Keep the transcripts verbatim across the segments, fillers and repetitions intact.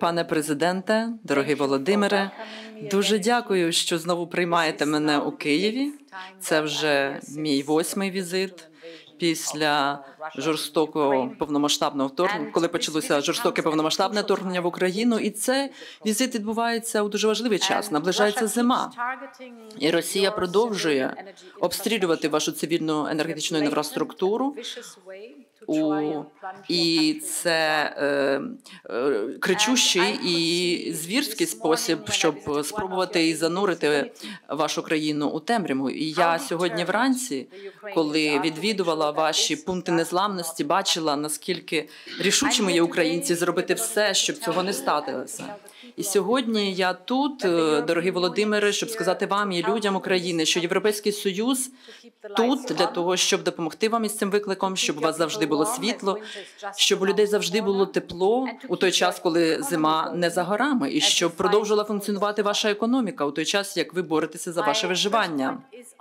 Пане президенте, дорогий Володимире, дуже дякую, що знову приймаєте мене у Києві. Це вже мій восьмий візит після жорстокого повномасштабного вторгнення, коли почалося жорстоке повномасштабне вторгнення в Україну. І цей візит відбувається у дуже важливий час. Наближається зима. І Росія продовжує обстрілювати вашу цивільну енергетичну інфраструктуру. У... І це е, е, кричущий і звірський спосіб, щоб спробувати і занурити вашу країну у темряву. І я сьогодні вранці, коли відвідувала ваші пункти незламності, бачила, наскільки рішучими є українці зробити все, щоб цього не сталося. І сьогодні я тут, дорогі Володимире, щоб сказати вам і людям України, що Європейський Союз тут для того, щоб допомогти вам із цим викликом, щоб у вас завжди було світло, щоб у людей завжди було тепло у той час, коли зима не за горами, і щоб продовжувала функціонувати ваша економіка у той час, як ви боретеся за ваше виживання.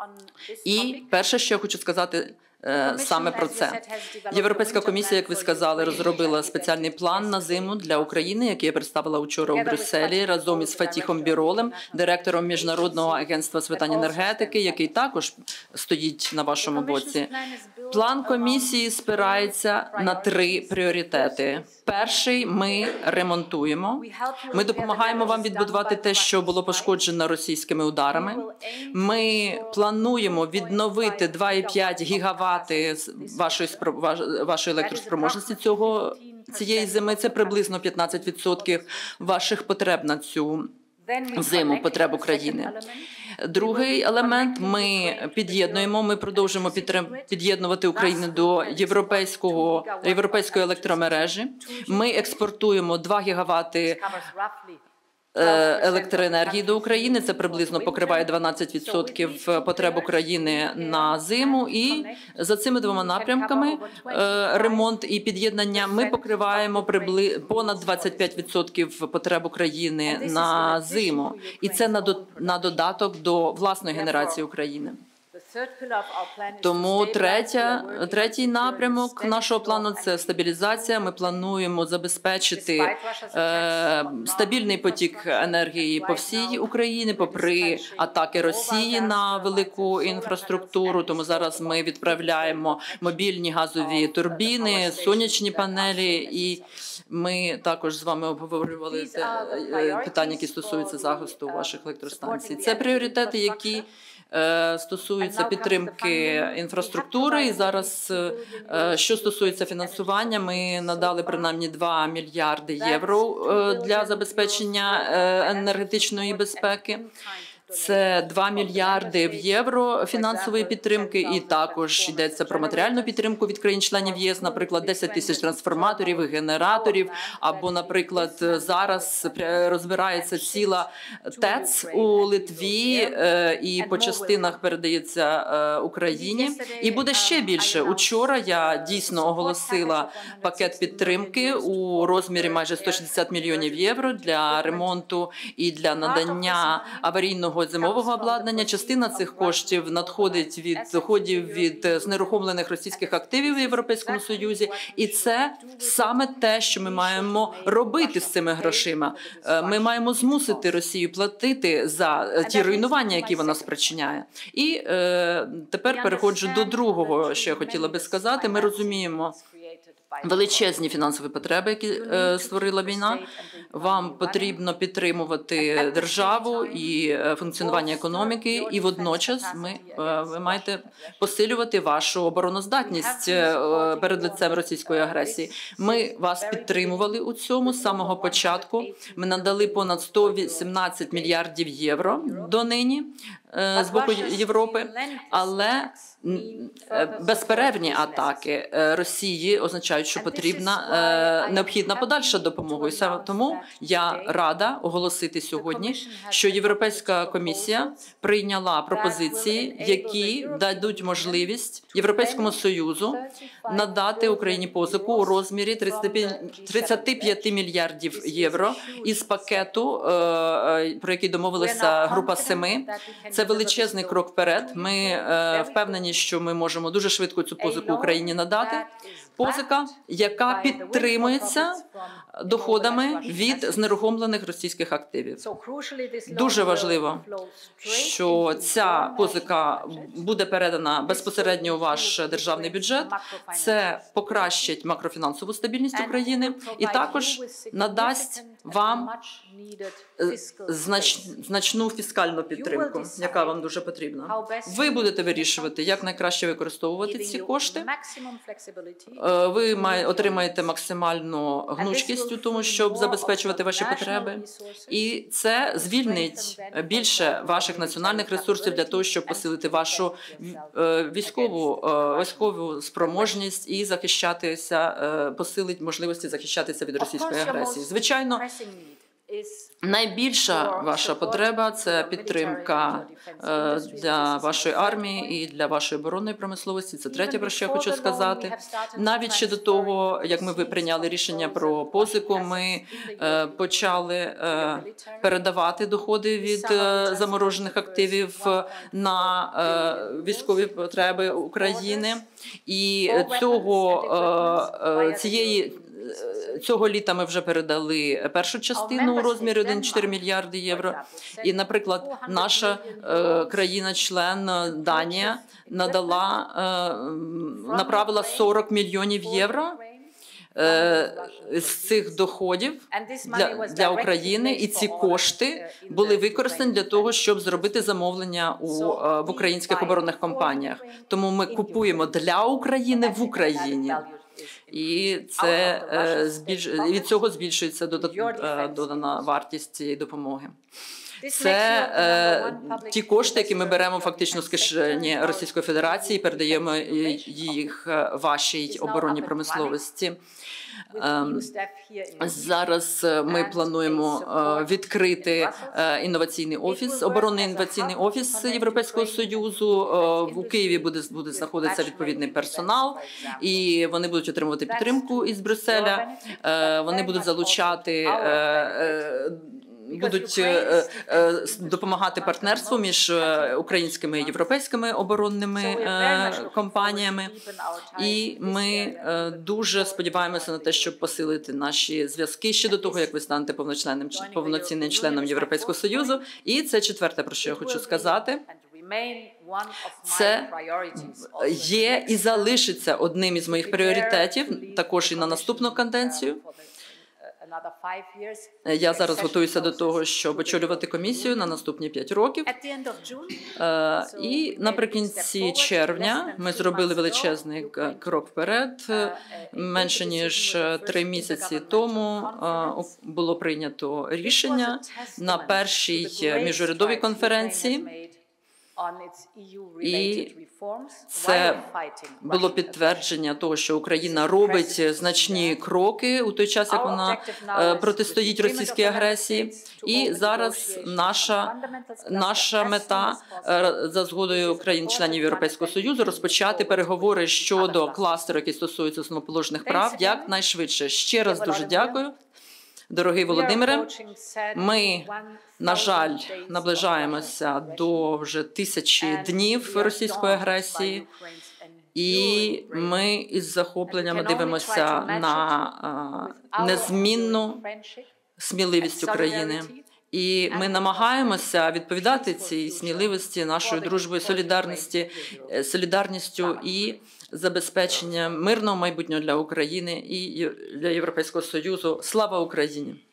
І перше, що я хочу сказати, саме про це. Європейська комісія, як ви сказали, розробила спеціальний план на зиму для України, який я представила вчора у Брюсселі разом із Фатіхом Біролем, директором Міжнародного агентства з питань енергетики, який також стоїть на вашому боці. План комісії спирається на три пріоритети. Перший – ми ремонтуємо. Ми допомагаємо вам відбудувати те, що було пошкоджено російськими ударами. Ми плануємо відновити два і п'ять гігавати вашої, вашої електроспроможності цього, цієї зими. Це приблизно п'ятнадцять відсотків ваших потреб на цю зиму, потреб України. Другий елемент – ми під'єднуємо, ми продовжуємо під'єднувати Україну до європейського, європейської електромережі. Ми експортуємо два гігавати електроенергії до України. Це приблизно покриває дванадцять відсотків потреб України на зиму. І за цими двома напрямками ремонт і під'єднання ми покриваємо прибли... понад двадцять п'ять відсотків потреб України на зиму. І це на додаток до власної генерації України. Тому третя, третій напрямок нашого плану – це стабілізація. Ми плануємо забезпечити е, стабільний потік енергії по всій Україні, попри атаки Росії на велику інфраструктуру. Тому зараз ми відправляємо мобільні газові турбіни, сонячні панелі, і ми також з вами обговорювали питання, які стосуються захисту ваших електростанцій. Це пріоритети, які стосуються підтримки інфраструктури. І зараз, що стосується фінансування, ми надали принаймні два мільярди євро для забезпечення енергетичної безпеки. Це два мільярди євро фінансової підтримки, і також йдеться про матеріальну підтримку від країн-членів ЄС, наприклад, десять тисяч трансформаторів і генераторів, або, наприклад, зараз розбирається ціла ТЕЦ у Литві і по частинах передається Україні. І буде ще більше. Учора я дійсно оголосила пакет підтримки у розмірі майже сто шістдесят мільйонів євро для ремонту і для надання аварійного зимового обладнання. Частина цих коштів надходить від доходів від знерухомлених російських активів в Європейському Союзі. І це саме те, що ми маємо робити з цими грошима. Ми маємо змусити Росію платити за ті руйнування, які вона спричиняє. І е, тепер переходжу до другого, що я хотіла би сказати. Ми розуміємо величезні фінансові потреби, які е, створила війна. Вам потрібно підтримувати державу і функціонування економіки, і водночас ми, е, ви маєте посилювати вашу обороноздатність е, перед лицем російської агресії. Ми вас підтримували у цьому з самого початку. Ми надали понад сто вісімнадцять мільярдів євро донині е, з боку Європи, але безперервні атаки Росії означають, що потрібна необхідна подальша допомога. І саме тому я рада оголосити сьогодні, що Європейська комісія прийняла пропозиції, які дадуть можливість Європейському Союзу надати Україні позику у розмірі тридцять п'ять мільярдів євро із пакету, про який домовилася група семи. Це величезний крок вперед. Ми впевнені, що ми можемо дуже швидко цю позику Україні надати. позика, яка підтримується доходами від знерухомлених російських активів. Дуже важливо, що ця позика буде передана безпосередньо у ваш державний бюджет. Це покращить макрофінансову стабільність України і також надасть вам знач, значну фіскальну підтримку, яка вам дуже потрібна. Ви будете вирішувати, як найкраще використовувати ці кошти. Ви отримаєте максимальну гнучкість у тому, щоб забезпечувати ваші потреби. І це звільнить більше ваших національних ресурсів для того, щоб посилити вашу військову, військову спроможність і захищатися, посилить можливості захищатися від російської агресії. Звичайно, найбільша ваша потреба – це підтримка для вашої армії і для вашої оборонної промисловості. Це третє, про що я хочу сказати. Навіть ще до того, як ми прийняли рішення про позику, ми почали передавати доходи від заморожених активів на військові потреби України. І цього, цієї Цього літа ми вже передали першу частину у розмірі один цілих чотири мільярди євро. І, наприклад, наша е, країна-член Данія надала, е, направила сорок мільйонів євро е, з цих доходів для, для України. І ці кошти були використані для того, щоб зробити замовлення у, е, в українських оборонних компаніях. Тому ми купуємо для України в Україні. І це збільш... від цього збільшується додана вартість цієї допомоги. Це е, ті кошти, які ми беремо фактично з кишені Російської Федерації, передаємо їх вашій оборонній промисловості. Зараз ми плануємо відкрити інноваційний офіс, оборонний інноваційний офіс Європейського Союзу. У Києві буде, буде знаходитися відповідний персонал, і вони будуть отримувати підтримку із Брюсселя. Вони будуть залучати будуть допомагати партнерству між українськими і європейськими оборонними компаніями. І ми дуже сподіваємося на те, щоб посилити наші зв'язки ще до того, як ви станете повноцінним, повноцінним членом Європейського Союзу. І це четверте, про що я хочу сказати. Це є і залишиться одним із моїх пріоритетів, також і на наступну каденцію. Я зараз готуюся до того, щоб очолювати комісію на наступні п'ять років. І наприкінці червня ми зробили величезний крок вперед. Менше ніж три місяці тому було прийнято рішення на першій міжурядовій конференції. І це було підтвердження того, що Україна робить значні кроки у той час, як вона протистоїть російській агресії. І зараз наша, наша мета за згодою країн-членів Європейського Союзу розпочати переговори щодо кластеру, який стосується основоположних прав, якнайшвидше. Ще раз дуже дякую. Дорогий Володимире, ми, на жаль, наближаємося до вже тисячі днів російської агресії, і ми із захопленням дивимося на незмінну сміливість України. І ми намагаємося відповідати цій сміливості, нашою дружбою, солідарності, солідарністю і забезпеченням мирного майбутнього для України і для Європейського Союзу. Слава Україні!